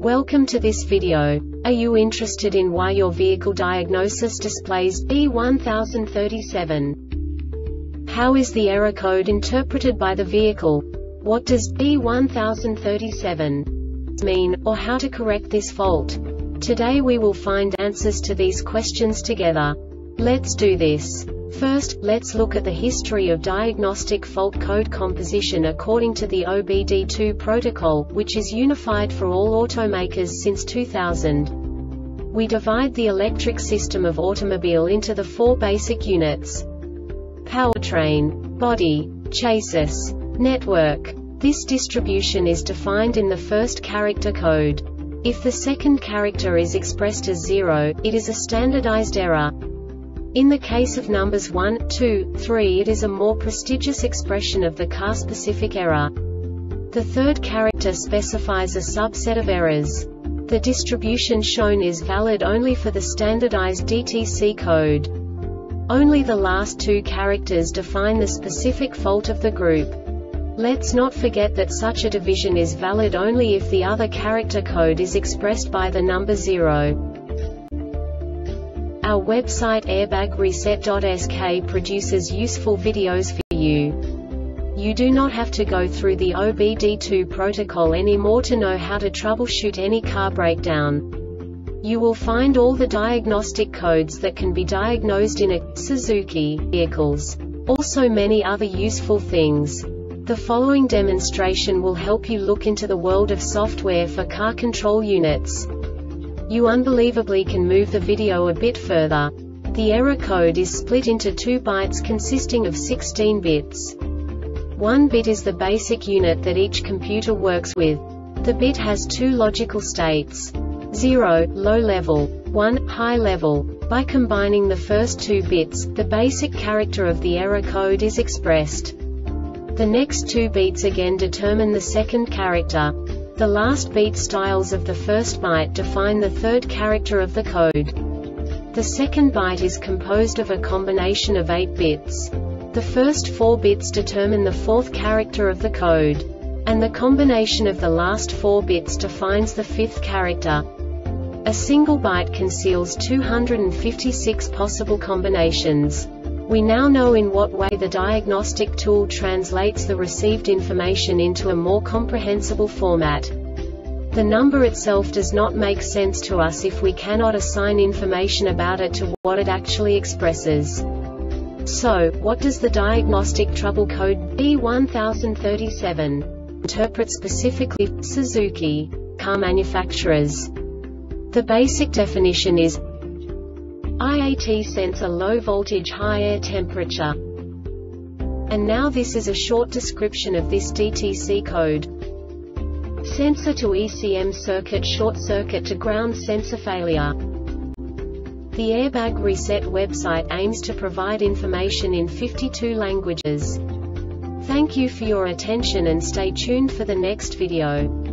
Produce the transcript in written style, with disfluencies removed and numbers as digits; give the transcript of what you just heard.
Welcome to this video. Are you interested in why your vehicle diagnosis displays B1037? How is the error code interpreted by the vehicle? What does B1037 mean, or how to correct this fault? Today we will find answers to these questions together. Let's do this. First, let's look at the history of diagnostic fault code composition according to the OBD2 protocol, which is unified for all automakers since 2000. We divide the electric system of automobile into the four basic units: powertrain, body, chassis, network. This distribution is defined in the first character code. If the second character is expressed as 0, it is a standardized error. In the case of numbers 1, 2, 3, it is a more prestigious expression of the car-specific error. The third character specifies a subset of errors. The distribution shown is valid only for the standardized DTC code. Only the last two characters define the specific fault of the group. Let's not forget that such a division is valid only if the other character code is expressed by the number 0. Our website airbagreset.sk produces useful videos for you. You do not have to go through the OBD2 protocol anymore to know how to troubleshoot any car breakdown. You will find all the diagnostic codes that can be diagnosed in a Suzuki vehicles. Also many other useful things. The following demonstration will help you look into the world of software for car control units. You unbelievably can move the video a bit further. The error code is split into 2 bytes consisting of 16 bits. 1 bit is the basic unit that each computer works with. The bit has 2 logical states: 0, low level, 1, high level. By combining the first 2 bits, the basic character of the error code is expressed. The next 2 beats again determine the second character. The last beat styles of the first byte define the third character of the code. The second byte is composed of a combination of 8 bits. The first 4 bits determine the fourth character of the code. And the combination of the last 4 bits defines the fifth character. A single byte conceals 256 possible combinations. We now know in what way the diagnostic tool translates the received information into a more comprehensible format. The number itself does not make sense to us if we cannot assign information about it to what it actually expresses. So, what does the diagnostic trouble code B1037 interpret specifically for Suzuki car manufacturers? The basic definition is IAT sensor low voltage high air temperature. And now this is a short description of this DTC code. Sensor to ECM circuit short circuit to ground sensor failure. The Airbag Reset website aims to provide information in 52 languages. Thank you for your attention and stay tuned for the next video.